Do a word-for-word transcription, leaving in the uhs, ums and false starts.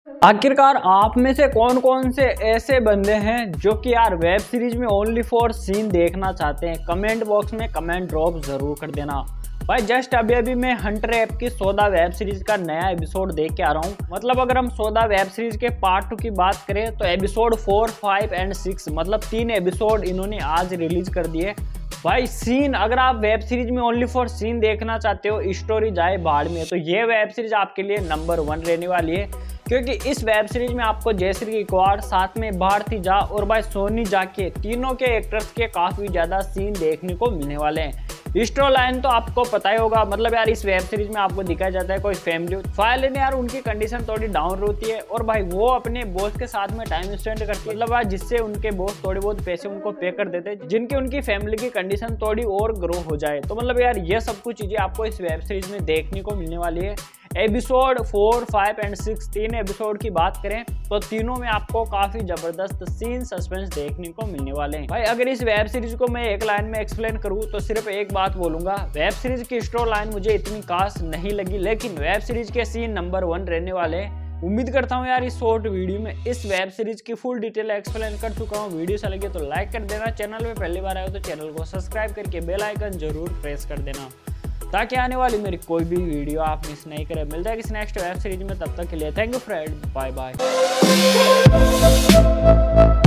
आखिरकार आप में से कौन कौन से ऐसे बंदे हैं जो कि यार वेब सीरीज में ओनली फॉर सीन देखना चाहते हैं? कमेंट बॉक्स में कमेंट ड्रॉप जरूर कर देना भाई। जस्ट अभी अभी मैं हंटर ऐप की सौदा वेब सीरीज का नया एपिसोड देख के आ रहा हूँ। मतलब अगर हम सौदा वेब सीरीज के पार्ट टू की बात करें तो episode four five and six मतलब तीन एपिसोड इन्होंने आज रिलीज कर दिए भाई। सीन अगर आप वेब सीरीज में ओनली फॉर सीन देखना चाहते हो, स्टोरी जाए बाढ़ में, तो ये वेब सीरीज आपके लिए नंबर वन रहने वाली है। क्योंकि इस वेब सीरीज में आपको जयश्री गायकवाड़, साथ में भारती झा और भाई सोनी झा के तीनों के एक्टर्स के काफी ज्यादा सीन देखने को मिलने वाले हैं। स्टोरी लाइन तो आपको पता ही होगा। मतलब यार इस वेब सीरीज में आपको दिखाया जाता है कोई फैमिली फाइल ने यार उनकी कंडीशन थोड़ी डाउन होती है और भाई वो अपने बॉस के साथ में टाइम स्पेंड करती है। मतलब यार जिससे उनके बॉस थोड़े बहुत पैसे उनको पे कर देते हैं, जिनकी उनकी फैमिली की कंडीशन थोड़ी और ग्रो हो जाए। तो मतलब यार ये सब कुछ चीजें आपको इस वेब सीरीज में देखने को मिलने वाली है। Episode four five and six तीन एपिसोड की बात करें तो तीनों में आपको काफी जबरदस्त सीन सस्पेंस देखने को मिलने वाले हैं भाई। अगर इस वेब सीरीज को मैं एक लाइन में एक्सप्लेन करूं तो सिर्फ एक बात बोलूंगा, वेब सीरीज की स्टोरी लाइन मुझे इतनी खास नहीं लगी, लेकिन वेब सीरीज के सीन नंबर वन रहने वाले हैं। उम्मीद करता हूं यार इस शॉर्ट वीडियो में इस वेब सीरीज की फुल डिटेल एक्सप्लेन कर चुका हूं। वीडियो अच्छा लगे तो लाइक कर देना, चैनल में पहली बार आए हो तो चैनल को सब्सक्राइब करके बेल आइकन जरूर प्रेस कर देना ताकि आने वाली मेरी कोई भी वीडियो आप मिस नहीं करें। मिलता है किसी नेक्स्ट वेब सीरीज में, तब तक के लिए thank you friend, bye bye.